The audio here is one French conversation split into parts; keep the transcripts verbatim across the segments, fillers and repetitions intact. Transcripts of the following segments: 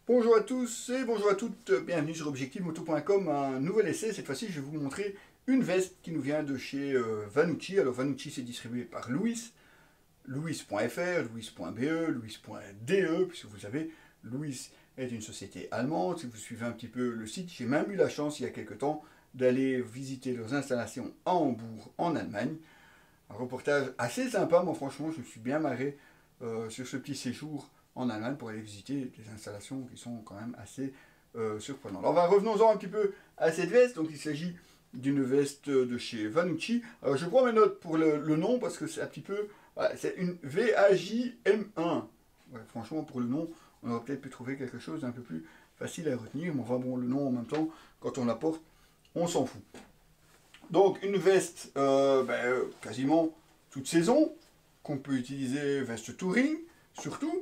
Bonjour à tous et bonjour à toutes, bienvenue sur objectif moto point com, un nouvel essai. Cette fois-ci, je vais vous montrer une veste qui nous vient de chez euh, Vanucci. Alors Vanucci, c'est distribué par Louis, louis point f r, louis point b e, louis point d e, puisque vous savez, Louis est une société allemande. Si vous suivez un petit peu le site, j'ai même eu la chance il y a quelques temps d'aller visiter leurs installations à Hambourg, en Allemagne. Un reportage assez sympa, moi franchement, je me suis bien marré euh, sur ce petit séjour en Allemagne pour aller visiter des installations qui sont quand même assez euh, surprenantes. Alors ben, revenons-en un petit peu à cette veste. Donc il s'agit d'une veste de chez Vanucci. Alors je prends mes notes pour le, le nom parce que c'est un petit peu... Voilà, c'est une V A J M un. Ouais, franchement, pour le nom, on aurait peut-être pu trouver quelque chose d'un peu plus facile à retenir. Mais enfin bon, le nom en même temps, quand on la porte, on s'en fout. Donc une veste euh, ben, quasiment toute saison, qu'on peut utiliser, veste touring, surtout,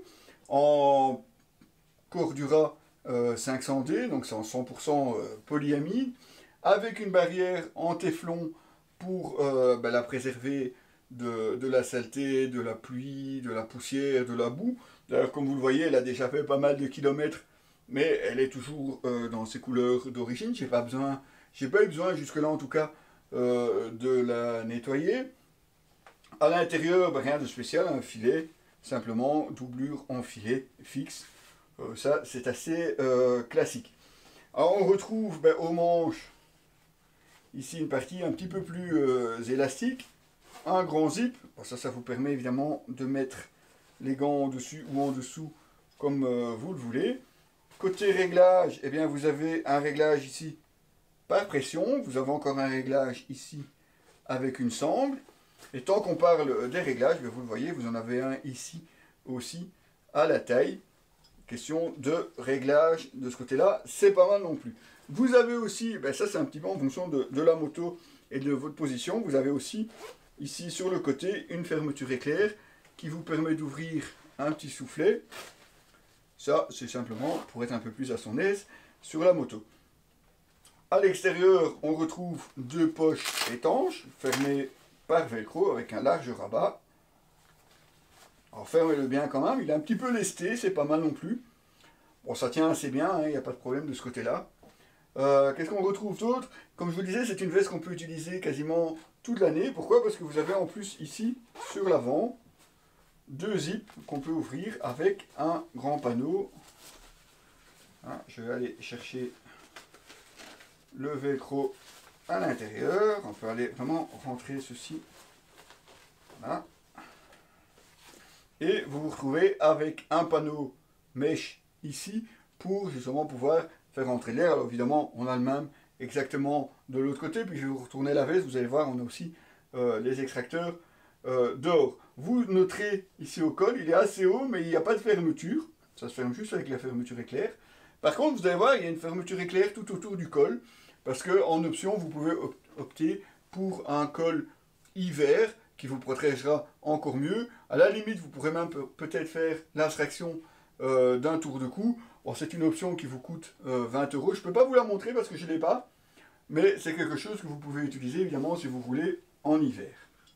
en Cordura euh, cinq cents D, donc c'est en cent pour cent euh, polyamide, avec une barrière en téflon pour euh, ben, la préserver de, de la saleté, de la pluie, de la poussière, de la boue. D'ailleurs, comme vous le voyez, elle a déjà fait pas mal de kilomètres, mais elle est toujours euh, dans ses couleurs d'origine. J'ai pas besoin, j'ai pas eu besoin jusque-là en tout cas euh, de la nettoyer. À l'intérieur, ben, rien de spécial, un filet, simplement doublure en filet fixe. Euh, ça, c'est assez euh, classique. Alors, on retrouve ben, aux manches, ici, une partie un petit peu plus euh, élastique. Un grand zip. Bon, ça, ça vous permet évidemment de mettre les gants en dessus ou en dessous, comme euh, vous le voulez. Côté réglage, eh bien, vous avez un réglage ici par pression. Vous avez encore un réglage ici avec une sangle. Et tant qu'on parle des réglages, vous le voyez, vous en avez un ici aussi à la taille. Question de réglage de ce côté-là, c'est pas mal non plus. Vous avez aussi, ben ça c'est un petit peu en fonction de, de la moto et de votre position, vous avez aussi ici sur le côté une fermeture éclair qui vous permet d'ouvrir un petit soufflet. Ça c'est simplement pour être un peu plus à son aise sur la moto. À l'extérieur, on retrouve deux poches étanches fermées par velcro avec un large rabat. Alors fermez-le bien quand même, il est un petit peu lesté, c'est pas mal non plus. Bon, ça tient assez bien, il hein, n'y a pas de problème de ce côté-là. Euh, Qu'est-ce qu'on retrouve d'autre? Comme je vous disais, c'est une veste qu'on peut utiliser quasiment toute l'année. Pourquoi? Parce que vous avez en plus ici, sur l'avant, deux zips qu'on peut ouvrir avec un grand panneau. Hein, je vais aller chercher le velcro à l'intérieur. On peut aller vraiment rentrer ceci. Voilà. Et vous vous retrouvez avec un panneau mèche ici pour justement pouvoir faire rentrer l'air. Alors évidemment, on a le même exactement de l'autre côté. Puis je vais vous retourner la veste. Vous allez voir, on a aussi euh, les extracteurs euh, dehors. Vous noterez ici au col, il est assez haut, mais il n'y a pas de fermeture. Ça se ferme juste avec la fermeture éclair. Par contre, vous allez voir, il y a une fermeture éclair tout autour du col. Parce qu'en option, vous pouvez opter pour un col hiver qui vous protégera encore mieux. À la limite, vous pourrez même peut-être faire l'infraction euh, d'un tour de cou. Bon, c'est une option qui vous coûte euh, vingt euros. Je ne peux pas vous la montrer parce que je ne l'ai pas, mais c'est quelque chose que vous pouvez utiliser évidemment si vous roulez en hiver.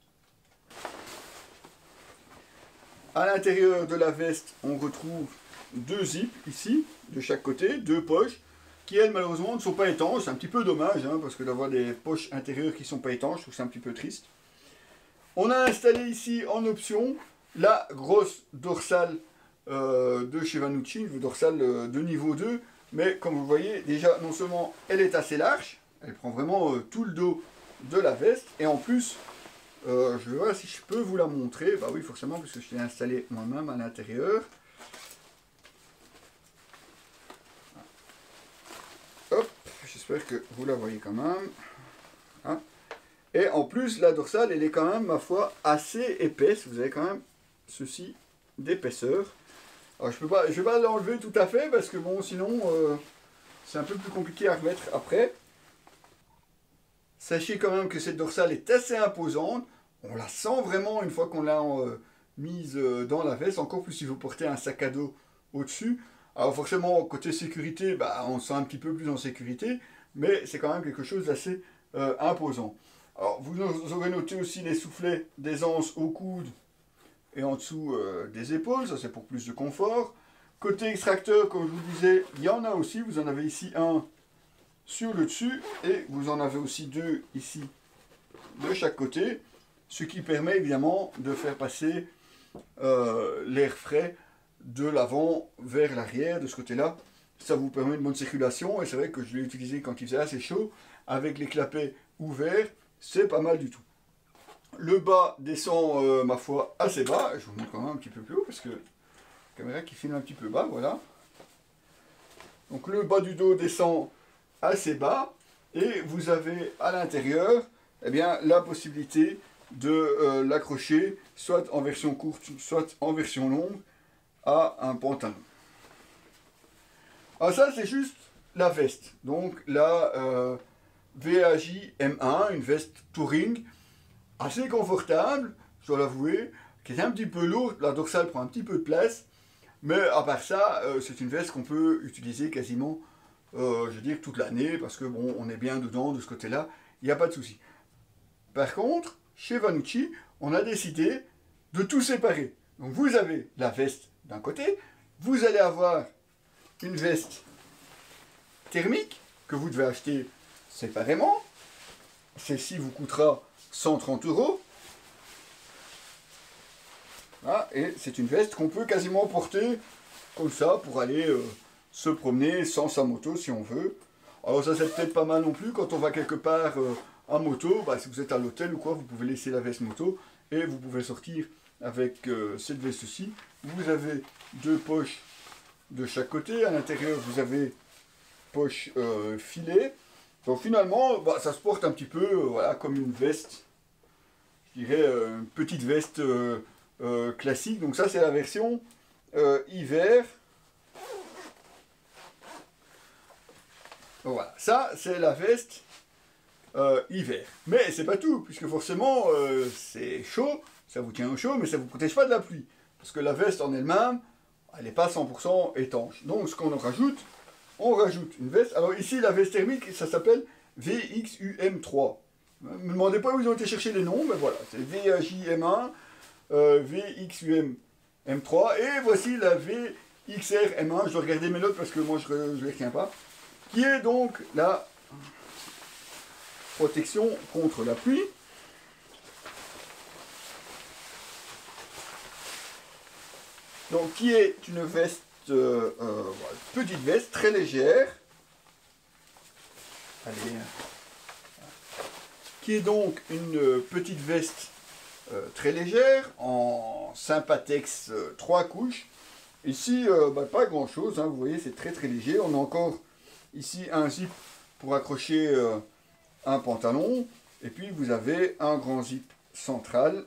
À l'intérieur de la veste, on retrouve deux zips ici, de chaque côté, deux poches, qui elles malheureusement ne sont pas étanches. C'est un petit peu dommage, hein, parce que d'avoir des poches intérieures qui ne sont pas étanches, je trouve ça un petit peu triste. On a installé ici en option la grosse dorsale euh, de chez Vanucci, une dorsale euh, de niveau deux, mais comme vous voyez, déjà non seulement elle est assez large, elle prend vraiment euh, tout le dos de la veste, et en plus, euh, je vais voir si je peux vous la montrer, bah oui forcément, puisque je l'ai installée moi-même à l'intérieur. Hop, j'espère que vous la voyez quand même. Hein. Et en plus, la dorsale, elle est quand même, ma foi, assez épaisse. Vous avez quand même ceci d'épaisseur. Alors, je peux pas, je vais pas l'enlever tout à fait, parce que bon, sinon, euh, c'est un peu plus compliqué à remettre après. Sachez quand même que cette dorsale est assez imposante. On la sent vraiment une fois qu'on l'a euh, mise euh, dans la veste. Encore plus si vous portez un sac à dos au-dessus. Alors forcément, côté sécurité, bah, on se sent un petit peu plus en sécurité. Mais c'est quand même quelque chose d'assez euh, imposant. Alors, vous aurez noté aussi les soufflets d'aisance au coude et en dessous euh, des épaules, ça c'est pour plus de confort. Côté extracteur, comme je vous disais, il y en a aussi. Vous en avez ici un sur le dessus et vous en avez aussi deux ici de chaque côté. Ce qui permet évidemment de faire passer euh, l'air frais de l'avant vers l'arrière de ce côté-là. Ça vous permet une bonne circulation et c'est vrai que je l'ai utilisé quand il faisait assez chaud. Avec les clapets ouverts, c'est pas mal du tout. Le bas descend, euh, ma foi, assez bas. Je vous montre quand même un petit peu plus haut parce que la caméra qui filme un petit peu bas, voilà. Donc le bas du dos descend assez bas et vous avez à l'intérieur eh bien, la possibilité de euh, l'accrocher soit en version courte, soit en version longue à un pantalon. Alors ça c'est juste la veste, donc la euh, V A J M un, une veste touring, assez confortable, je dois l'avouer, qui est un petit peu lourde, la dorsale prend un petit peu de place, mais à part ça, euh, c'est une veste qu'on peut utiliser quasiment, euh, je veux dire, toute l'année, parce que bon, on est bien dedans de ce côté-là, il n'y a pas de souci. Par contre, chez Vanucci, on a décidé de tout séparer. Donc vous avez la veste d'un côté, vous allez avoir une veste thermique que vous devez acheter séparément. Celle-ci vous coûtera cent trente euros. Voilà, et c'est une veste qu'on peut quasiment porter comme ça pour aller euh, se promener sans sa moto si on veut. Alors ça c'est peut-être pas mal non plus quand on va quelque part euh, en moto. Bah, si vous êtes à l'hôtel ou quoi, vous pouvez laisser la veste moto et vous pouvez sortir avec euh, cette veste-ci. Vous avez deux poches de chaque côté. À l'intérieur, vous avez poche euh, filet. Donc finalement, bah, ça se porte un petit peu euh, voilà, comme une veste. Je dirais euh, une petite veste euh, euh, classique. Donc ça, c'est la version euh, hiver. Voilà, ça, c'est la veste euh, hiver. Mais c'est pas tout, puisque forcément, euh, c'est chaud. Ça vous tient au chaud, mais ça ne vous protège pas de la pluie. Parce que la veste en elle-même, elle n'est pas cent pour cent étanche. Donc ce qu'on rajoute, on rajoute une veste. Alors ici, la veste thermique, ça s'appelle V X U M trois. Ne me demandez pas où ils ont été chercher les noms, mais voilà, c'est V A J M un, euh, V X U M trois, et voici la V X R M un. Je dois regarder mes notes parce que moi je ne les retiens pas. Qui est donc la protection contre la pluie. Donc qui est une veste, euh, euh, voilà, petite veste très légère. Allez. Qui est donc une petite veste euh, très légère en Sympatex euh, trois couches. Ici, euh, bah, pas grand chose, hein, vous voyez, c'est très très léger. On a encore ici un zip pour accrocher euh, un pantalon. Et puis vous avez un grand zip central.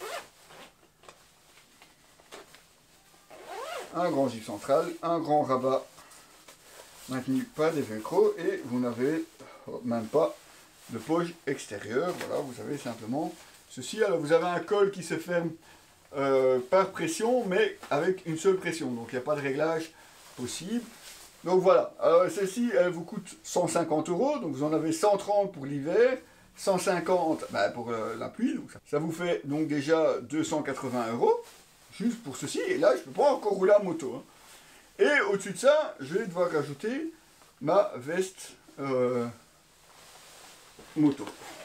Un grand zip central, un grand rabat maintenu par des velcro et vous n'avez même pas de poche extérieure. Voilà, vous avez simplement ceci. Alors vous avez un col qui se ferme euh, par pression, mais avec une seule pression. Donc il n'y a pas de réglage possible. Donc voilà, alors celle-ci, elle vous coûte cent cinquante euros. Donc vous en avez cent trente pour l'hiver, cent cinquante bah, pour euh, la pluie. Donc ça, ça vous fait donc déjà deux cent quatre-vingts euros. Juste pour ceci, et là je ne peux pas encore rouler en moto. Hein. Et au-dessus de ça, je vais devoir rajouter ma veste euh, moto.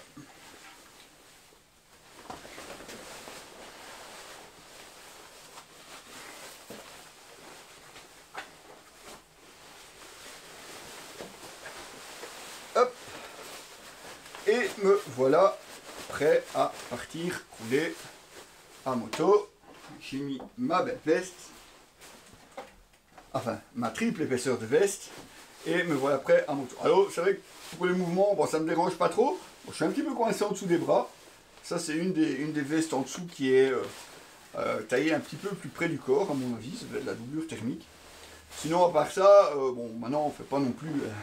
Hop. Et me voilà prêt à partir rouler à moto. J'ai mis ma belle veste, enfin ma triple épaisseur de veste, et me voilà prêt à moto. Alors c'est vrai que pour les mouvements, bon, ça ne me dérange pas trop. Bon, je suis un petit peu coincé en dessous des bras. Ça c'est une des, une des vestes en dessous qui est euh, euh, taillée un petit peu plus près du corps, à mon avis, ça doit être de la doublure thermique. Sinon à part ça, euh, bon maintenant on ne fait pas non plus... Euh...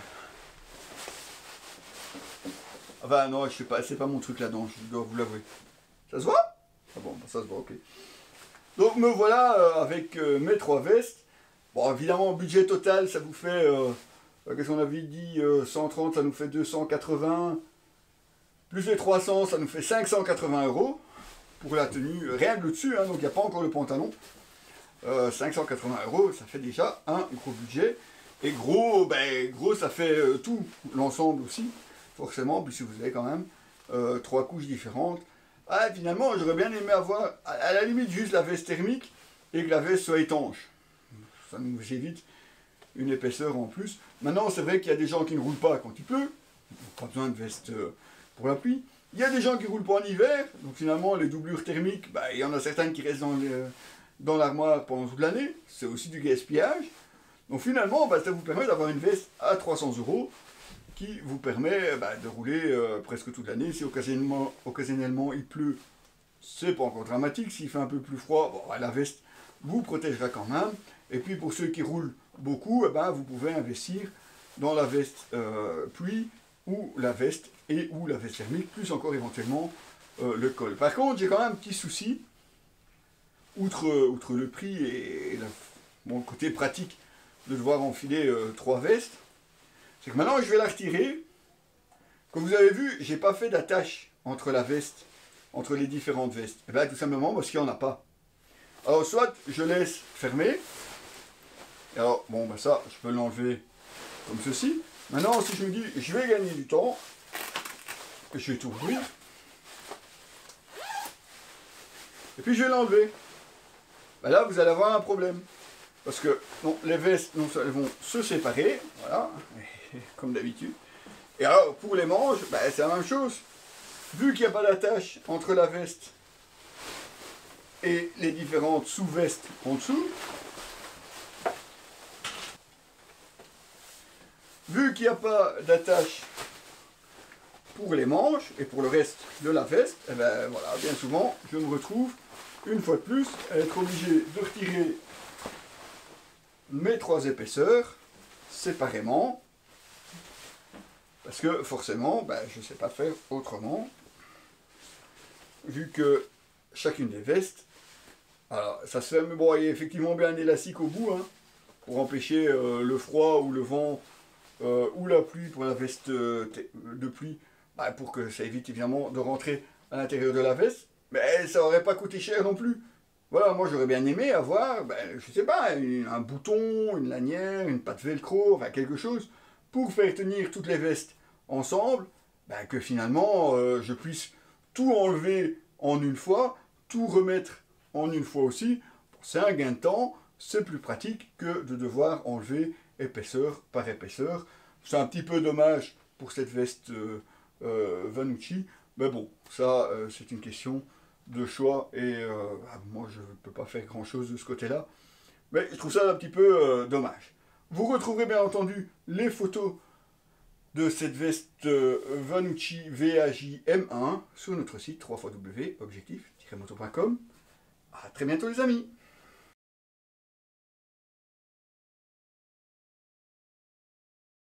Enfin non, je sais pas, c'est pas mon truc là-dedans, je dois vous l'avouer. Ça se voit? Ah bon, ça se voit, ok. Donc me voilà euh, avec euh, mes trois vestes. Bon, évidemment, budget total, ça vous fait, euh, qu'est-ce qu'on avait dit, euh, cent trente, ça nous fait deux cent quatre-vingts. Plus les trois cents, ça nous fait cinq cent quatre-vingts euros pour la tenue, rien que le dessus, hein, donc il n'y a pas encore le pantalon. euh, cinq cent quatre-vingts euros, ça fait déjà un gros budget. Et gros, ben, gros ça fait euh, tout, l'ensemble aussi, forcément, puisque vous avez quand même euh, trois couches différentes. Ah, finalement, j'aurais bien aimé avoir, à, à la limite, juste la veste thermique et que la veste soit étanche. Ça nous évite une épaisseur en plus. Maintenant, c'est vrai qu'il y a des gens qui ne roulent pas quand il pleut, pas besoin de veste euh, pour la pluie. Il y a des gens qui ne roulent pas en hiver, donc finalement, les doublures thermiques, ben, il y en a certaines qui restent dans, les, dans l'armoire pendant toute l'année, c'est aussi du gaspillage. Donc finalement, bah, ça vous permet d'avoir une veste à trois cents euros qui vous permet bah, de rouler euh, presque toute l'année. Si occasionnellement, occasionnellement il pleut, c'est pas encore dramatique. S'il fait un peu plus froid, bon, bah, la veste vous protégera quand même. Et puis pour ceux qui roulent beaucoup, eh ben, vous pouvez investir dans la veste euh, pluie ou la veste et ou la veste thermique, plus encore éventuellement euh, le col. Par contre, j'ai quand même un petit souci, outre, outre le prix et, et la, bon, le côté pratique de devoir enfiler euh, trois vestes, c'est que maintenant je vais la retirer. Comme vous avez vu, j'ai pas fait d'attache entre la veste, entre les différentes vestes. Et bien tout simplement parce qu'il n'y en a pas. Alors soit je laisse fermer, et alors bon ben ça je peux l'enlever comme ceci. Maintenant si je me dis je vais gagner du temps, je vais tout ouvrir, et puis je vais l'enlever. Ben là vous allez avoir un problème. Parce que non, les vestes non, elles vont se séparer, voilà, comme d'habitude. Et alors, pour les manches, ben, c'est la même chose. Vu qu'il n'y a pas d'attache entre la veste et les différentes sous-vestes en dessous, vu qu'il n'y a pas d'attache pour les manches et pour le reste de la veste, et ben voilà, bien souvent, je me retrouve, une fois de plus, à être obligé de retirer mes trois épaisseurs séparément, parce que forcément ben, je ne sais pas faire autrement, vu que chacune des vestes, alors ça se fait, mais bon, il y a effectivement bien un élastique au bout, hein, pour empêcher euh, le froid ou le vent euh, ou la pluie pour la veste euh, de pluie, ben, pour que ça évite évidemment de rentrer à l'intérieur de la veste, mais ça n'aurait pas coûté cher non plus. Voilà, moi j'aurais bien aimé avoir, ben, je sais pas, une, un bouton, une lanière, une patte velcro, enfin quelque chose, pour faire tenir toutes les vestes ensemble, ben, que finalement euh, je puisse tout enlever en une fois, tout remettre en une fois aussi. C'est un gain de temps, c'est plus pratique que de devoir enlever épaisseur par épaisseur. C'est un petit peu dommage pour cette veste euh, euh, Vanucci, mais bon, ça euh, c'est une question de choix, et euh, moi je ne peux pas faire grand chose de ce côté là, mais je trouve ça un petit peu euh, dommage. Vous retrouverez bien entendu les photos de cette veste euh, Vanucci V A J M un sur notre site w w w point objectif tiret moto point com. A très bientôt les amis.